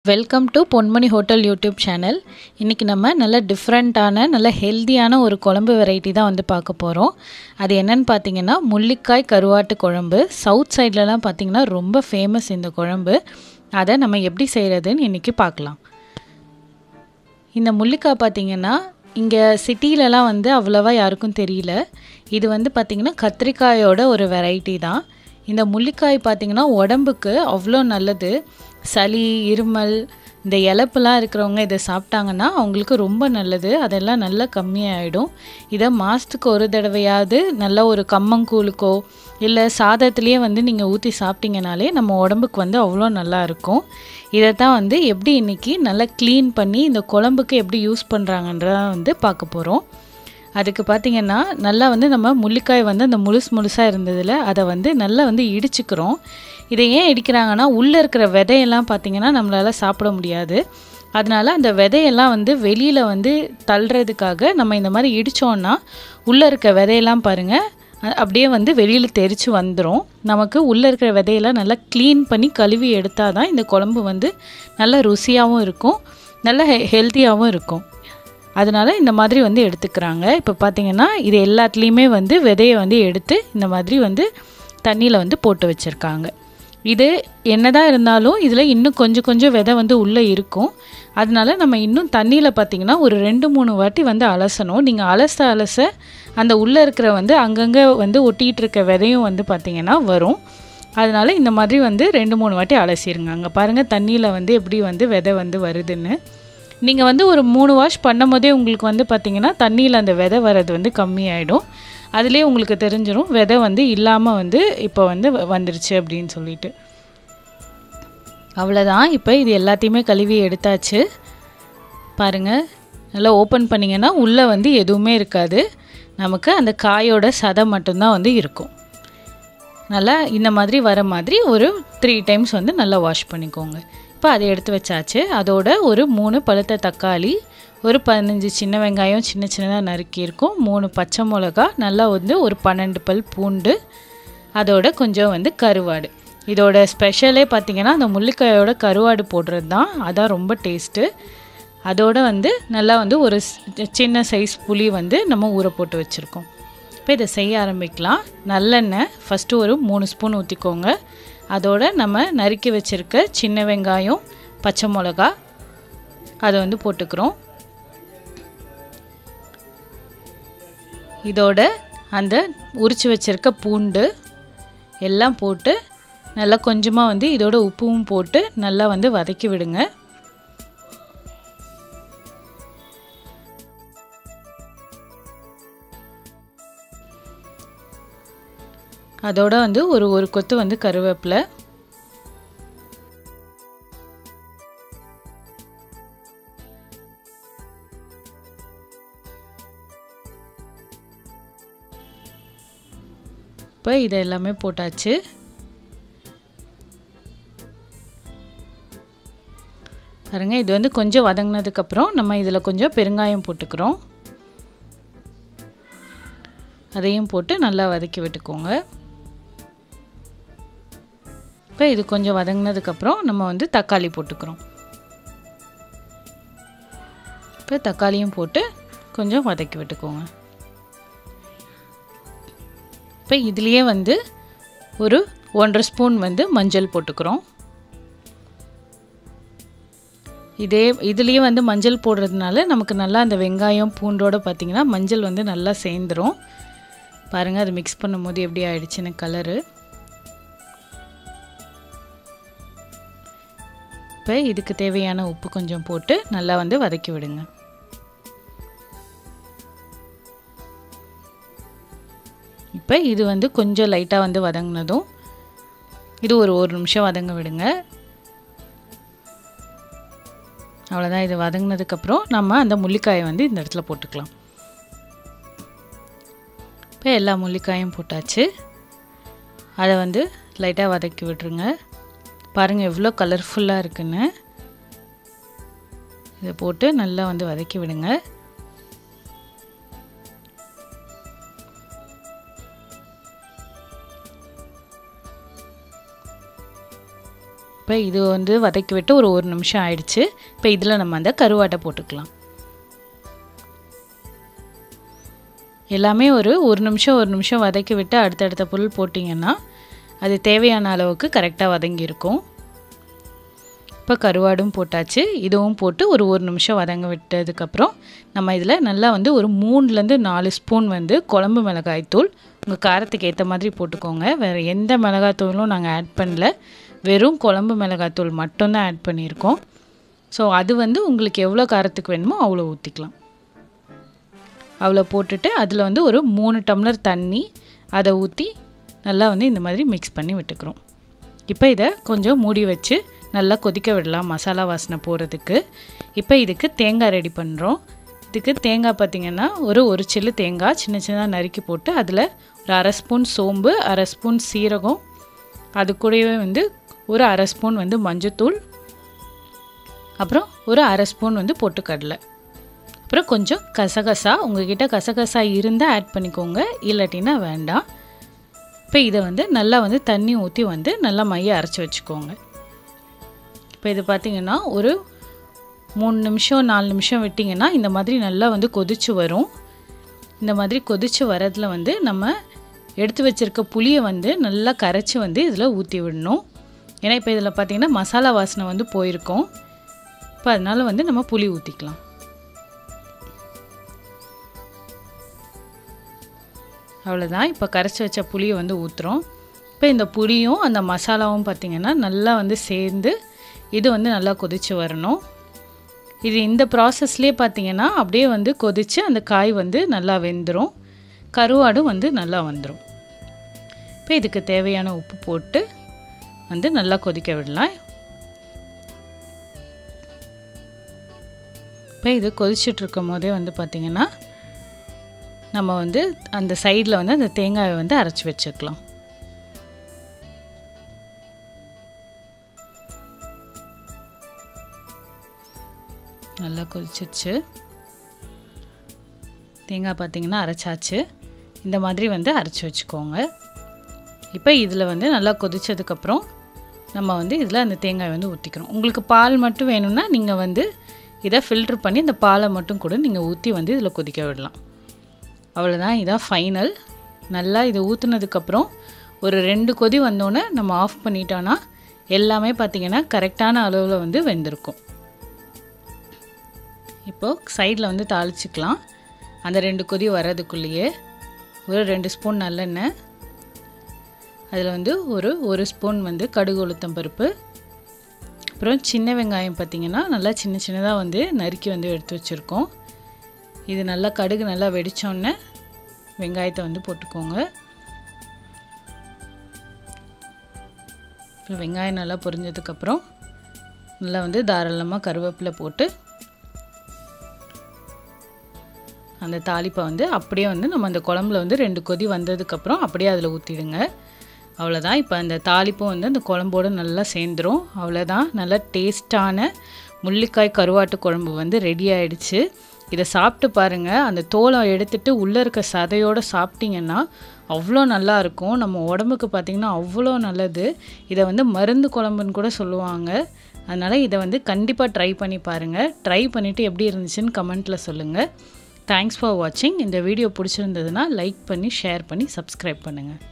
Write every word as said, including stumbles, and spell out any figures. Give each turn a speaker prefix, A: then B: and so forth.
A: Welcome to Ponmani hotel YouTube channel. இன்றைக்கி நம்ம நல்ல டிஃப்ரெண்ட்டான நல்ல ஹெல்த்தியான ஒரு குழம்பு வெரைட்டி தான் வந்து பார்க்க போகிறோம். அது என்னன்னு பார்த்தீங்கன்னா முள்ளிக்காய் கருவாட்டு குழம்பு. சவுத் சைட்லலாம் பார்த்திங்கன்னா ரொம்ப ஃபேமஸ் இந்த குழம்பு. அதை நம்ம எப்படி செய்கிறதுன்னு இன்றைக்கி பார்க்கலாம். இந்த முள்ளிக்காய் பார்த்திங்கன்னா இங்கே சிட்டிலலாம் வந்து அவ்வளோவா யாருக்கும் தெரியல. இது வந்து பார்த்திங்கன்னா கத்திரிக்காயோட ஒரு வெரைட்டி தான். இந்த முள்ளிக்காய் பார்த்திங்கன்னா உடம்புக்கு அவ்வளோ நல்லது. சளி, இருமல், இந்த இலப்பெல்லாம் இருக்கிறவங்க இதை சாப்பிட்டாங்கன்னா அவங்களுக்கு ரொம்ப நல்லது. அதெல்லாம் நல்லா கம்மியாகிடும். இதை மாதத்துக்கு ஒரு தடவையாவது நல்ல ஒரு கம்மங்கூழுக்கோ இல்லை சாதத்துலேயே வந்து நீங்கள் ஊற்றி சாப்பிட்டீங்கனாலே நம்ம உடம்புக்கு வந்து அவ்வளோ நல்லா இருக்கும். இதை தான் வந்து எப்படி இன்றைக்கி நல்லா க்ளீன் பண்ணி இந்த குழம்புக்கு எப்படி யூஸ் பண்ணுறாங்கன்றத வந்து பார்க்க போகிறோம். அதுக்கு பார்த்திங்கன்னா நல்லா வந்து நம்ம முள்ளிக்காய் வந்து அந்த முழுசு முழுசாக இருந்ததில் அதை வந்து நல்லா வந்து இடிச்சுக்கிறோம். இதை ஏன் இடிக்கிறாங்கன்னா உள்ளே இருக்கிற விதையெல்லாம் பார்த்திங்கன்னா நம்மளால் சாப்பிட முடியாது. அதனால் அந்த விதையெல்லாம் வந்து வெளியில் வந்து தள்ளுறதுக்காக நம்ம இந்த மாதிரி இடித்தோன்னா உள்ளே இருக்க விதையெல்லாம் பாருங்கள் அப்படியே வந்து வெளியில் தெரித்து வந்துடும். நமக்கு உள்ளே இருக்கிற விதையெல்லாம் நல்லா க்ளீன் பண்ணி கழுவி எடுத்தால் தான் இந்த குழம்பு வந்து நல்ல ருசியாகவும் இருக்கும், நல்ல ஹெ ஹெல்த்தியாகவும் இருக்கும். அதனால் இந்த மாதிரி வந்து எடுத்துக்கிறாங்க. இப்போ பார்த்திங்கன்னா இது எல்லாத்துலேயுமே வந்து விதையை வந்து எடுத்து இந்த மாதிரி வந்து தண்ணியில் வந்து போட்டு வச்சுருக்காங்க. இது என்னதான் இருந்தாலும் இதில் இன்னும் கொஞ்சம் கொஞ்சம் விதை வந்து உள்ளே இருக்கும். அதனால நம்ம இன்னும் தண்ணியில் பார்த்திங்கன்னா ஒரு ரெண்டு மூணு வாட்டி வந்து அலசணும். நீங்கள் அலச அலச அந்த உள்ளே இருக்கிற வந்து அங்கங்கே வந்து ஒட்டிகிட்டு இருக்க விதையும் வந்து பார்த்திங்கன்னா வரும். அதனால் இந்த மாதிரி வந்து ரெண்டு மூணு வாட்டி அலசிடுங்க. அங்கே பாருங்கள் தண்ணியில் வந்து எப்படி வந்து விதை வந்து வருதுன்னு. நீங்கள் வந்து ஒரு மூணு வாஷ் பண்ணும் போதே உங்களுக்கு வந்து பார்த்திங்கன்னா தண்ணியில் அந்த விதை வர்றது வந்து கம்மியாயிடும். அதுலேயே உங்களுக்கு தெரிஞ்சிடும் விதை வந்து இல்லாமல் வந்து இப்போ வந்து வந்துருச்சு அப்படின்னு சொல்லிட்டு. அவ்வளோதான். இப்போ இது எல்லாத்தையுமே கழுவி எடுத்தாச்சு. பாருங்கள், நல்லா ஓப்பன் பண்ணிங்கன்னா உள்ளே வந்து எதுவுமே இருக்காது. நமக்கு அந்த காயோட சதை மட்டும்தான் வந்து இருக்கும். நல்லா இந்த மாதிரி வர மாதிரி ஒரு த்ரீ டைம்ஸ் வந்து நல்லா வாஷ் பண்ணிக்கோங்க. இப்போ அதை எடுத்து வச்சாச்சு. அதோட ஒரு மூணு பழுத்த தக்காளி, ஒரு பதினஞ்சு சின்ன வெங்காயம் சின்ன சின்னதாக நறுக்கியிருக்கும், மூணு பச்சை மிளகா, நல்லா வந்து ஒரு பன்னெண்டு பல் பூண்டு, அதோட கொஞ்சம் வந்து கருவாடு. இதோட ஸ்பெஷலே பார்த்திங்கன்னா அந்த முள்ளிக்காயோட கருவாடு போடுறது தான். அதான் ரொம்ப டேஸ்ட்டு. அதோட வந்து நல்லா வந்து ஒரு சின்ன சைஸ் புளி வந்து நம்ம ஊற போட்டு வச்சுருக்கோம். இப்போ இதை செய்ய ஆரம்பிக்கலாம். நல்லெண்ணெய் ஃபஸ்ட்டு ஒரு மூணு ஸ்பூன் ஊற்றிக்கோங்க. அதோட நம்ம நறுக்கி வச்சுருக்க சின்ன வெங்காயம், பச்சை மிளகா அதை வந்து போட்டுக்கிறோம். இதோட அந்த உரித்து வச்சுருக்க பூண்டு எல்லாம் போட்டு நல்லா கொஞ்சமாக வந்து இதோட உப்பும் போட்டு நல்லா வந்து வதக்கி விடுங்க. அதோட வந்து ஒரு ஒரு கொத்து வந்து கருவேப்பிலை, இப்போ இதை எல்லாமே போட்டாச்சு. பாருங்க, இது வந்து கொஞ்சம் வதங்கினதுக்கப்புறம் நம்ம இதில் கொஞ்சம் பெருங்காயம் போட்டுக்கிறோம். அதையும் போட்டு நல்லா வதக்கி விட்டுக்கோங்க. இப்போ இது கொஞ்சம் வதங்கினதுக்கப்புறம் நம்ம வந்து தக்காளி போட்டுக்கிறோம். இப்போ தக்காளியும் போட்டு கொஞ்சம் வதக்கி விட்டுக்கோங்க. இப்போ இதுலேயே வந்து ஒரு ஒன்றரை ஸ்பூன் வந்து மஞ்சள் போட்டுக்கிறோம். இதே இதுலேயே வந்து மஞ்சள் போடுறதுனால நமக்கு நல்லா அந்த வெங்காயம் பூண்டோடு பார்த்திங்கன்னா மஞ்சள் வந்து நல்லா சேர்ந்துடும். பாருங்கள், அது மிக்ஸ் பண்ணும் போது எப்படி ஆயிடுச்சுன்னு கலரு. இப்போ இதுக்கு தேவையான உப்பு கொஞ்சம் போட்டு நல்லா வந்து வதக்கி விடுங்க. இப்போ இது வந்து கொஞ்சம் லைட்டாக வந்து வதங்கினதும் இது ஒரு ஒரு நிமிஷம் வதங்க விடுங்க. அவ்வளோதான். இது வதங்கினதுக்கப்புறம் நம்ம அந்த முள்ளிக்காயை வந்து இந்த இடத்துல போட்டுக்கலாம். இப்போ எல்லா முள்ளிக்காயும் போட்டாச்சு. அதை வந்து லைட்டாக வதக்கி விட்டுருங்க. பாருங்கள் எவ்வளோ கலர்ஃபுல்லாக இருக்குன்னு. இதை போட்டு நல்லா வந்து வதக்கி விடுங்க. இப்போ இப்போ இது வந்து வதக்கி விட்டு ஒரு ஒரு நிமிஷம் ஆயிடுச்சு. இப்போ இதில் நம்ம அந்த கருவாட்டை போட்டுக்கலாம். எல்லாமே ஒரு ஒரு நிமிஷம் ஒரு நிமிஷம் வதக்கி விட்டு அடுத்தடுத்த பொருள் போட்டிங்கன்னா அது தேவையான அளவுக்கு கரெக்டாக வதங்கியிருக்கும். இப்போ கருவாடும் போட்டாச்சு. இதுவும் போட்டு ஒரு ஒரு நிமிஷம் வதங்க விட்டதுக்கப்புறம் நம்ம இதில் நல்லா வந்து ஒரு மூணுலேருந்து நாலு ஸ்பூன் வந்து குழம்பு மிளகாய்த்தூள் உங்கள் காரத்துக்கு ஏற்ற மாதிரி போட்டுக்கோங்க. வேறு எந்த மிளகாய்த்தூளும் நாங்கள் ஆட் பண்ணல, வெறும் குழம்பு மிளகாய்த்தூள் மட்டும்தான் ஆட் பண்ணியிருக்கோம். ஸோ அது வந்து உங்களுக்கு எவ்வளோ காரத்துக்கு வேணுமோ அவ்வளோ ஊற்றிக்கலாம். அவ்வளோ போட்டுட்டு அதில் வந்து ஒரு மூணு டம்ளர் தண்ணி அதை ஊற்றி நல்லா வந்து இந்த மாதிரி மிக்ஸ் பண்ணி விட்டுக்கிறோம். இப்போ இதை கொஞ்சம் மூடி வச்சு நல்லா கொதிக்க விடலாம் மசாலா வாசனை போகிறதுக்கு. இப்போ இதுக்கு தேங்காய் ரெடி பண்ணுறோம். இதுக்கு தேங்காய் பார்த்திங்கன்னா ஒரு ஒரு சில்லு தேங்காய் சின்ன சின்னதாக நறுக்கி போட்டு அதில் ஒரு அரை ஸ்பூன் சோம்பு, அரை ஸ்பூன் சீரகம், அது கூடவே வந்து ஒரு அரை ஸ்பூன் வந்து மஞ்சத்தூள், அப்புறம் ஒரு அரை ஸ்பூன் வந்து பொட்டுக்கடலை, அப்புறம் கொஞ்சம் கசகசா. உங்கள்கிட்ட கசகசா இருந்தால் ஆட் பண்ணிக்கோங்க, இல்லாட்டினா வேண்டாம். இப்போ இதை வந்து நல்லா வந்து தண்ணி ஊற்றி வந்து நல்லா மைய அரைச்சி வச்சுக்கோங்க. இப்போ இது பார்த்திங்கன்னா ஒரு மூணு நிமிஷம் நாலு நிமிஷம் விட்டிங்கன்னா இந்த மாதிரி நல்லா வந்து கொதிச்சு வரும். இந்த மாதிரி கொதிச்சு வரதில் வந்து நம்ம எடுத்து வச்சுருக்க புளியை வந்து நல்லா கரைச்சி வந்து இதில் ஊற்றி விடணும். ஏன்னா இப்போ இதில் பார்த்திங்கன்னா மசாலா வாசனை வந்து போயிருக்கும். இப்போ அதனால் வந்து நம்ம புளி ஊற்றிக்கலாம். அவ்வளோதான். இப்போ கரைச்சி வச்ச புளியை வந்து ஊற்றுறோம். இப்போ இந்த புளியும் அந்த மசாலாவும் பார்த்திங்கன்னா நல்லா வந்து சேர்ந்து இது வந்து நல்லா கொதித்து வரணும். இது இந்த ப்ராசஸ்லேயே பார்த்திங்கன்னா அப்படியே வந்து கொதித்து அந்த காய் வந்து நல்லா வெந்துடும், கருவாடும் வந்து நல்லா வந்துடும். இப்போ இதுக்கு தேவையான உப்பு போட்டு வந்து நல்லா கொதிக்க விடலாம். இப்போ இது கொதிச்சுட்டு இருக்கும் போதே வந்து பார்த்திங்கன்னா நம்ம வந்து அந்த சைடில் வந்து அந்த தேங்காயை வந்து அரைச்சி வச்சுக்கலாம். நல்லா கொதிச்சிருச்சு. தேங்காய் பார்த்திங்கன்னா அரைச்சாச்சு. இந்த மாதிரி வந்து அரைச்சி வச்சுக்கோங்க. இப்போ இதில் வந்து நல்லா கொதித்ததுக்கப்புறம் நம்ம வந்து இதில் அந்த தேங்காய் வந்து ஊற்றிக்கிறோம். உங்களுக்கு பால் மட்டும் வேணும்னா நீங்கள் வந்து இதை ஃபில்ட்ரு பண்ணி இந்த பாலை மட்டும் கூட நீங்கள் ஊற்றி வந்து இதில் கொதிக்க விடலாம். அவ்வளோதான், இதான் ஃபைனல். நல்லா இதை ஊற்றுனதுக்கப்புறம் ஒரு ரெண்டு கொதி வந்தோடனே நம்ம ஆஃப் பண்ணிட்டோன்னா எல்லாமே பார்த்திங்கன்னா கரெக்டான அளவில் வந்து வெந்திருக்கும். இப்போது சைடில் வந்து தாளிச்சிக்கலாம். அந்த ரெண்டு கொதி வர்றதுக்குள்ளேயே ஒரு ரெண்டு ஸ்பூன் நல்லெண்ணெய், அதில் வந்து ஒரு ஒரு ஸ்பூன் வந்து கடுகு உளுத்தம் பருப்பு, அப்புறம் சின்ன வெங்காயம் பார்த்திங்கன்னா நல்லா சின்ன சின்னதாக வந்து நறுக்கி வந்து எடுத்து வச்சுருக்கோம். இது நல்லா கடுகு நல்லா வெடித்தோடனே வெங்காயத்தை வந்து போட்டுக்கோங்க. இப்போ வெங்காயம் நல்லா பொரிஞ்சதுக்கப்புறம் நல்லா வந்து தாராளமாக கருவேப்பிலை போட்டு அந்த தாளிப்பை வந்து அப்படியே வந்து நம்ம அந்த குழம்புல வந்து ரெண்டு கொதி வந்ததுக்கப்புறம் அப்படியே அதில் ஊற்றிடுங்க. அவ்வளோதான். இப்போ அந்த தாளிப்பும் வந்து அந்த குழம்போடு நல்லா சேர்ந்துடும். அவ்வளோதான், நல்லா டேஸ்ட்டான முள்ளிக்காய் கருவாட்டு குழம்பு வந்து ரெடி ஆகிடுச்சு. இதை சாப்பிட்டு பாருங்கள். அந்த தோலை எடுத்துகிட்டு உள்ளே இருக்க சதையோடு சாப்பிட்டிங்கன்னா அவ்வளோ நல்லாயிருக்கும். நம்ம உடம்புக்கு பார்த்திங்கன்னா அவ்வளோ நல்லது. இதை வந்து மருந்து குழம்புன்னு கூட சொல்லுவாங்க. அதனால் இதை வந்து கண்டிப்பாக ட்ரை பண்ணி பாருங்கள். ட்ரை பண்ணிவிட்டு எப்படி இருந்துச்சுன்னு கமெண்ட்டில் சொல்லுங்கள். தேங்க்ஸ் ஃபார் வாட்சிங். இந்த வீடியோ பிடிச்சிருந்ததுன்னா லைக் பண்ணி ஷேர் பண்ணி சப்ஸ்கிரைப் பண்ணுங்கள்.